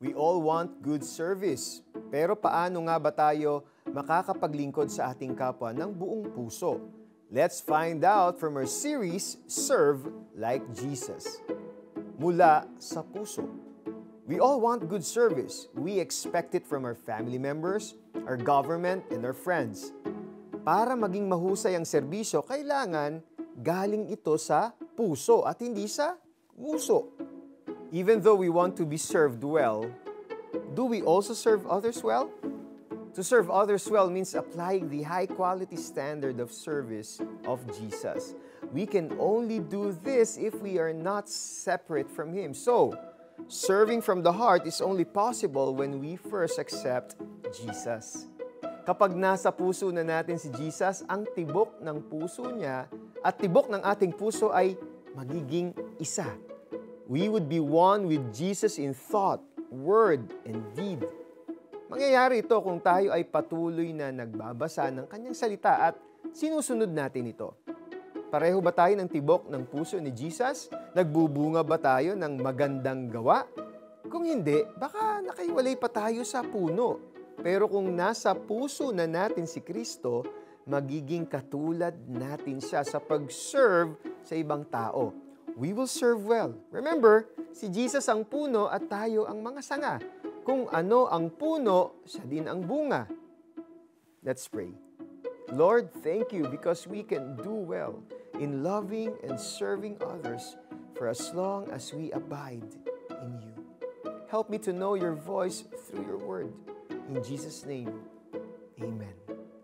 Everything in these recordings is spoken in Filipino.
We all want good service. Pero paano nga ba tayo makakapaglingkod sa ating kapwa ng buong puso? Let's find out from our series, Serve Like Jesus. Mula sa puso. We all want good service. We expect it from our family members, our government, and our friends. Para maging mahusay ang serbisyo, kailangan galing ito sa puso at hindi sa nguso. Even though we want to be served well, do we also serve others well? To serve others well means applying the high-quality standard of service of Jesus. We can only do this if we are not separate from Him. So, serving from the heart is only possible when we first accept Jesus. Kapag nasa puso na natin si Jesus, ang tibok ng puso niya at tibok ng ating puso ay magiging isa. We would be one with Jesus in thought, word, and deed. Mangyayari ito kung tayo ay patuloy na nagbabasa ng kanyang salita at sinusunod natin ito. Pareho ba tayo ng tibok ng puso ni Jesus? Nagbubunga ba tayo ng magandang gawa? Kung hindi, baka nakaiwalay pa tayo sa puno. Pero kung nasa puso na natin si Kristo, magiging katulad natin siya sa pag-serve sa ibang tao. We will serve well. Remember, si Jesus ang puno at tayo ang mga sanga. Kung ano ang puno, siya din ang bunga. Let's pray. Lord, thank you because we can do well in loving and serving others for as long as we abide in you. Help me to know your voice through your word. In Jesus' name, amen.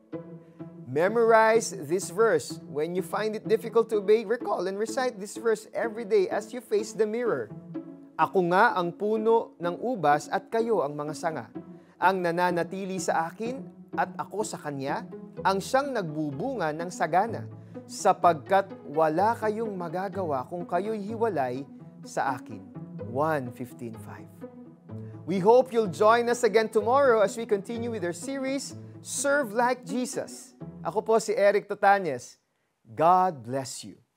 Memorize this verse. When you find it difficult to obey, recall and recite this verse every day as you face the mirror. Ako nga ang puno ng ubas at kayo ang mga sanga. Ang nananatili sa akin at ako sa kanya, ang siyang nagbubunga ng sagana, sapagkat wala kayong magagawa kung kayo'y hiwalay sa akin. 1:15:5. We hope you'll join us again tomorrow as we continue with our series, Serve Like Jesus. Ako po si Eric Totanes. God bless you.